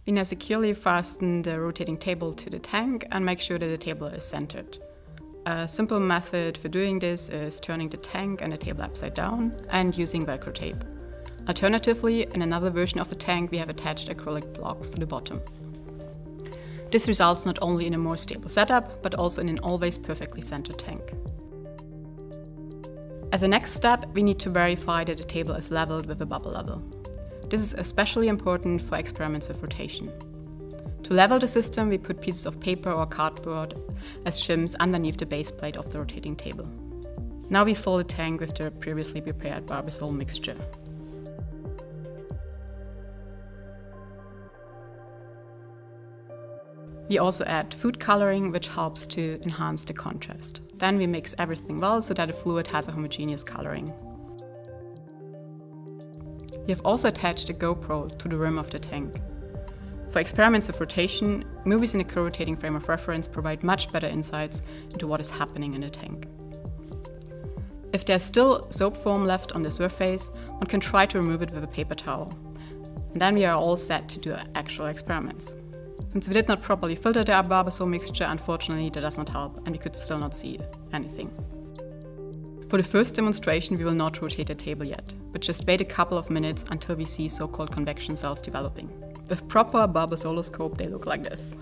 We now securely fasten the rotating table to the tank and make sure that the table is centered. A simple method for doing this is turning the tank and the table upside down and using Velcro tape. Alternatively, in another version of the tank, we have attached acrylic blocks to the bottom. This results not only in a more stable setup, but also in an always perfectly centered tank. As a next step, we need to verify that the table is leveled with a bubble level. This is especially important for experiments with rotation. To level the system, we put pieces of paper or cardboard as shims underneath the base plate of the rotating table. Now we fill the tank with the previously prepared Barbasol mixture. We also add food coloring, which helps to enhance the contrast. Then we mix everything well so that the fluid has a homogeneous coloring. We have also attached a GoPro to the rim of the tank. For experiments with rotation, movies in a co-rotating frame of reference provide much better insights into what is happening in the tank. If there's still soap foam left on the surface, one can try to remove it with a paper towel. And then we are all set to do actual experiments. Since we did not properly filter the Barbasol mixture, unfortunately that does not help and we could still not see anything. For the first demonstration, we will not rotate the table yet, but just wait a couple of minutes until we see so-called convection cells developing. With proper Barbasoloscope, they look like this.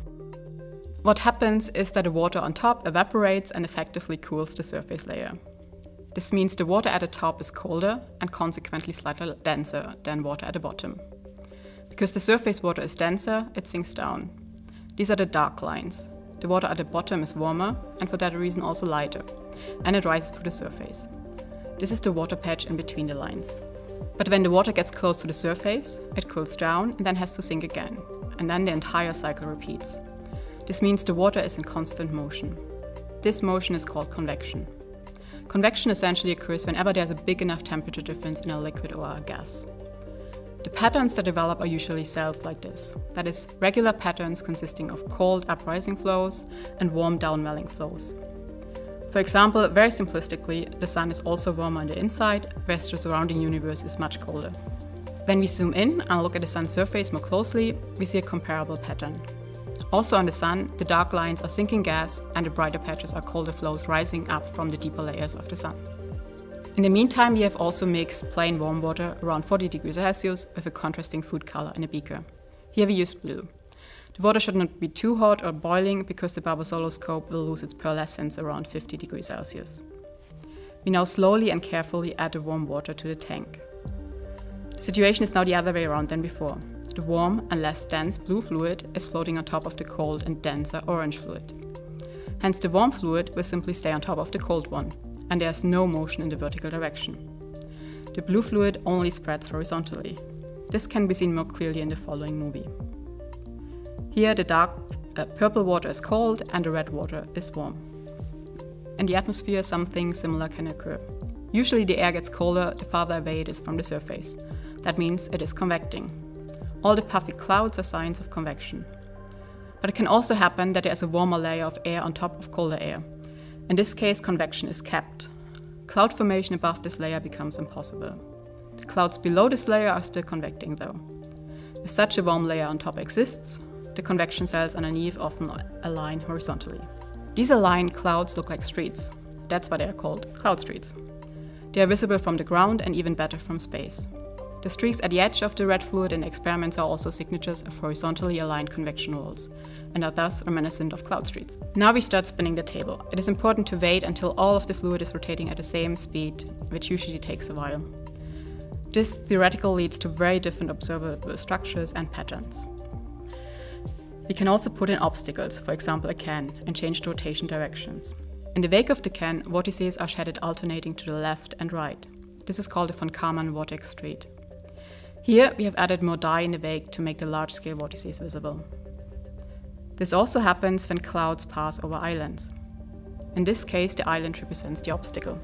What happens is that the water on top evaporates and effectively cools the surface layer. This means the water at the top is colder and consequently slightly denser than water at the bottom. Because the surface water is denser, it sinks down. These are the dark lines. The water at the bottom is warmer and for that reason also lighter, and it rises to the surface. This is the water patch in between the lines. But when the water gets close to the surface, it cools down and then has to sink again, and then the entire cycle repeats. This means the water is in constant motion. This motion is called convection. Convection essentially occurs whenever there's a big enough temperature difference in a liquid or a gas. The patterns that develop are usually cells like this. That is, regular patterns consisting of cold uprising flows and warm downwelling flows. For example, very simplistically, the sun is also warmer on the inside, whereas the surrounding universe is much colder. When we zoom in and look at the sun's surface more closely, we see a comparable pattern. Also on the sun, the dark lines are sinking gas and the brighter patches are colder flows rising up from the deeper layers of the sun. In the meantime, we have also mixed plain warm water around 40 degrees Celsius with a contrasting food color in a beaker. Here we use blue. The water should not be too hot or boiling because the Barbasoloscope will lose its pearlescence around 50 degrees Celsius. We now slowly and carefully add the warm water to the tank. The situation is now the other way around than before. The warm and less dense blue fluid is floating on top of the cold and denser orange fluid. Hence the warm fluid will simply stay on top of the cold one, and there is no motion in the vertical direction. The blue fluid only spreads horizontally. This can be seen more clearly in the following movie. Here the dark purple water is cold and the red water is warm. In the atmosphere, something similar can occur. Usually the air gets colder the farther away it is from the surface. That means it is convecting. All the puffy clouds are signs of convection. But it can also happen that there is a warmer layer of air on top of colder air. In this case, convection is capped. Cloud formation above this layer becomes impossible. The clouds below this layer are still convecting though. If such a warm layer on top exists, the convection cells underneath often align horizontally. These aligned clouds look like streets. That's why they are called cloud streets. They are visible from the ground and even better from space. The streaks at the edge of the red fluid in experiments are also signatures of horizontally aligned convection walls, and are thus reminiscent of cloud streets. Now we start spinning the table. It is important to wait until all of the fluid is rotating at the same speed, which usually takes a while. This theoretically leads to very different observable structures and patterns. We can also put in obstacles, for example a can, and change the rotation directions. In the wake of the can, vortices are shedded alternating to the left and right. This is called the von Karman vortex street. Here we have added more dye in the wake to make the large-scale vortices visible. This also happens when clouds pass over islands. In this case, the island represents the obstacle.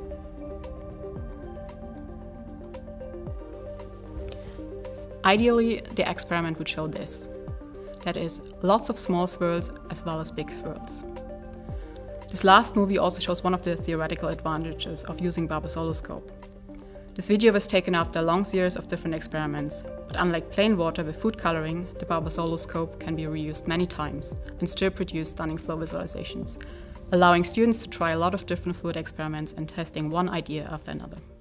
Ideally, the experiment would show this. That is, lots of small swirls as well as big swirls. This last movie also shows one of the theoretical advantages of using Barbasoloscope. This video was taken after a long series of different experiments, but unlike plain water with food coloring, the Barber-Solo-scope can be reused many times and still produce stunning flow visualizations, allowing students to try a lot of different fluid experiments and testing one idea after another.